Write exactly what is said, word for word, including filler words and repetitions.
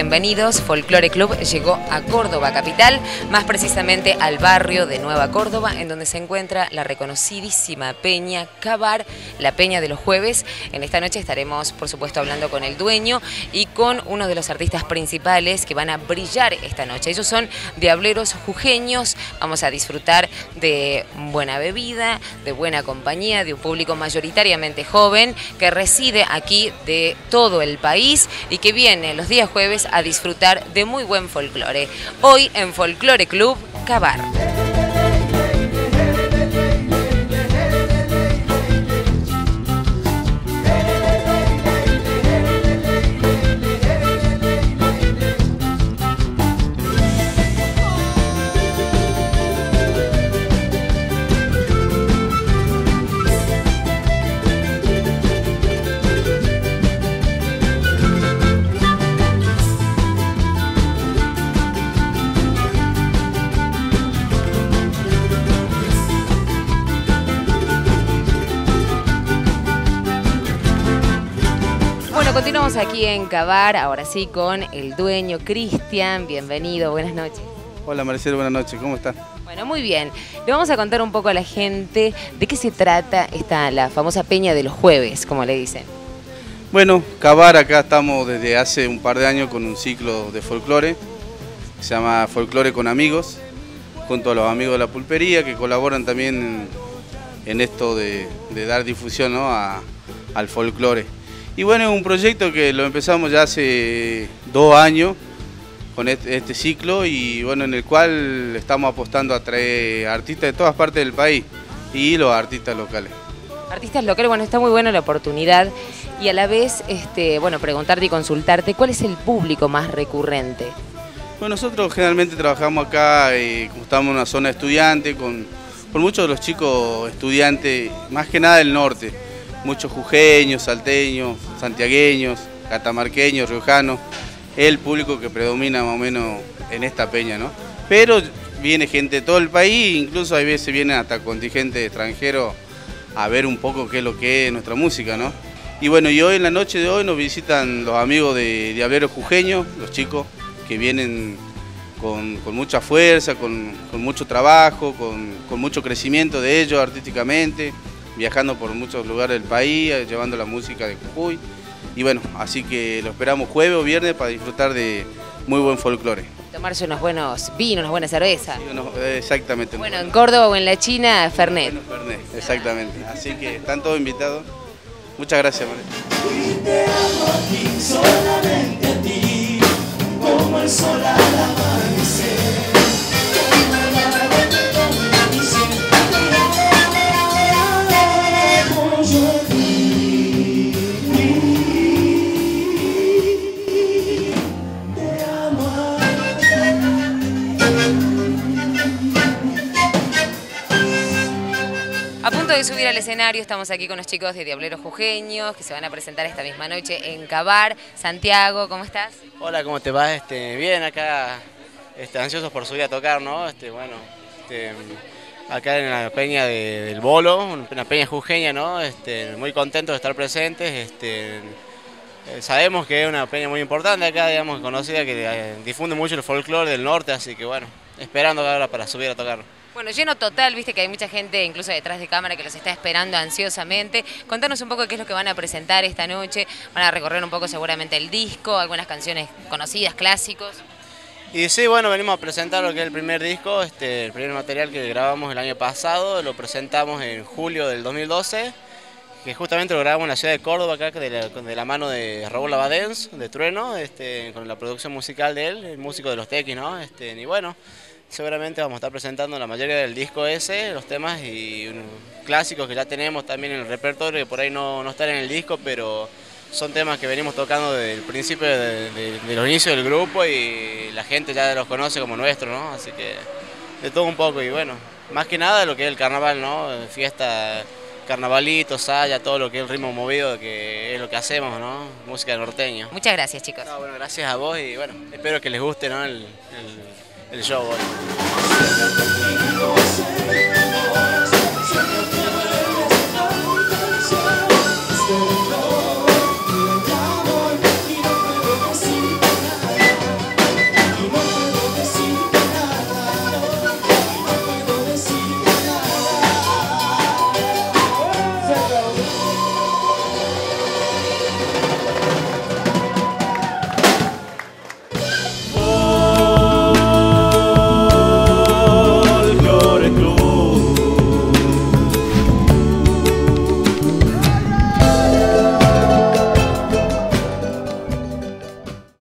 bienvenidos. Folclore Club llegó a Córdoba capital, más precisamente al barrio de Nueva Córdoba, en donde se encuentra la reconocidísima peña Cavar, la peña de los jueves. En esta noche estaremos, por supuesto, hablando con el dueño y con uno de los artistas principales que van a brillar esta noche. Ellos son Diableros Jujeños. Vamos a disfrutar de buena bebida, de buena compañía, de un público mayoritariamente joven que reside aquí de todo el país y que viene los días jueves a disfrutar de muy buen folclore. Hoy en Folclore Club Cavar. Bueno, continuamos aquí en Cavar, ahora sí con el dueño Cristian. Bienvenido, buenas noches. Hola Maricel, buenas noches, ¿cómo estás? Bueno, muy bien. Le vamos a contar un poco a la gente de qué se trata esta, la famosa peña de los jueves, como le dicen. Bueno, Cavar, acá estamos desde hace un par de años con un ciclo de folclore, que se llama Folclore con Amigos, junto a los amigos de la pulpería que colaboran también en, en esto de, de dar difusión, ¿no?, a, al folclore. Y bueno, es un proyecto que lo empezamos ya hace dos años con este, este ciclo y bueno, en el cual estamos apostando a traer artistas de todas partes del país y los artistas locales. Artistas locales, bueno, está muy buena la oportunidad y a la vez, este, bueno, preguntarte y consultarte, ¿cuál es el público más recurrente? Bueno, nosotros generalmente trabajamos acá, eh, como estamos en una zona estudiante, con, con muchos de los chicos estudiantes, más que nada del norte. Muchos jujeños, salteños, santiagueños, catamarqueños, riojanos, es el público que predomina más o menos en esta peña, ¿no? Pero viene gente de todo el país, incluso hay veces vienen hasta contingentes extranjeros a ver un poco qué es lo que es nuestra música, ¿no? Y bueno, y hoy en la noche de hoy nos visitan los amigos de Diableros Jujeños, los chicos que vienen con, con mucha fuerza, con, con mucho trabajo, con, con mucho crecimiento de ellos artísticamente, viajando por muchos lugares del país, llevando la música de Jujuy. Y bueno, así que lo esperamos jueves o viernes para disfrutar de muy buen folclore. Tomarse unos buenos vinos, unas buenas cervezas. Sí, unos, exactamente. Bueno, en Córdoba o en la China, Fernet. Bueno, Fernet, exactamente. Así que están todos invitados. Muchas gracias, María. Te amo aquí, solamente a ti, como el sol al amanecer. A punto de subir al escenario, estamos aquí con los chicos de Diableros Jujeños, que se van a presentar esta misma noche en Cavar. Santiago, ¿cómo estás? Hola, ¿cómo te va? Este, bien, acá este, ansiosos por subir a tocar, ¿no? Este, bueno, este, acá en la peña de, del Bolo, una peña jujeña, ¿no? Este, muy contentos de estar presentes. Este, eh, sabemos que es una peña muy importante acá, digamos, conocida, que eh, difunde mucho el folclore del norte, así que bueno, esperando ahora para subir a tocar. Bueno, lleno total, viste que hay mucha gente, incluso detrás de cámara, que los está esperando ansiosamente. Contanos un poco qué es lo que van a presentar esta noche. Van a recorrer un poco seguramente el disco, algunas canciones conocidas, clásicos. Y sí, bueno, venimos a presentar lo que es el primer disco, este, el primer material que grabamos el año pasado. Lo presentamos en julio del dos mil doce, que justamente lo grabamos en la ciudad de Córdoba, acá de la, de la mano de Raúl Abadens, de Trueno, este, con la producción musical de él, el músico de los Tequis, ¿no? Este, y bueno, seguramente vamos a estar presentando la mayoría del disco ese, los temas y unos clásicos que ya tenemos también en el repertorio, que por ahí no, no están en el disco, pero son temas que venimos tocando desde el principio de, de, de los inicios del grupo y la gente ya los conoce como nuestro, ¿no? Así que de todo un poco y bueno, más que nada lo que es el carnaval, ¿no? Fiesta, carnavalito, saya, todo lo que es el ritmo movido, que es lo que hacemos, ¿no? Música norteña. Muchas gracias, chicos. No, bueno, gracias a vos y bueno, espero que les guste, ¿no? el, el, el show hoy.